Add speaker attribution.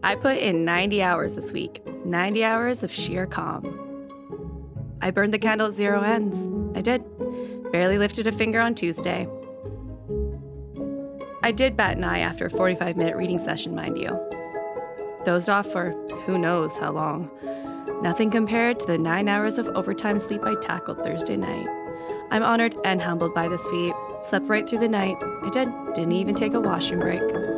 Speaker 1: I put in 90 hours this week, 90 hours of sheer calm. I burned the candle at zero ends. I did. Barely lifted a finger on Tuesday. I did bat an eye after a 45-minute reading session, mind you. Dozed off for who knows how long. Nothing compared to the 9 hours of overtime sleep I tackled Thursday night. I'm honored and humbled by this feat. Slept right through the night. I did. Didn't even take a washroom break.